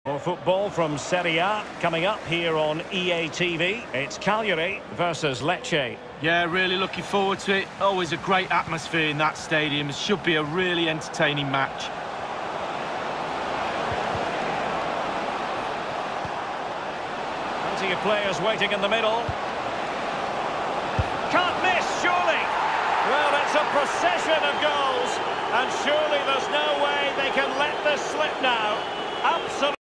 More football from Serie A coming up here on EA TV. It's Cagliari versus Lecce. Yeah, really looking forward to it. Always a great atmosphere in that stadium. It should be a really entertaining match. Plenty of players waiting in the middle. Can't miss, surely. Well, it's a procession of goals, and surely there's no way they can let this slip now. Absolutely.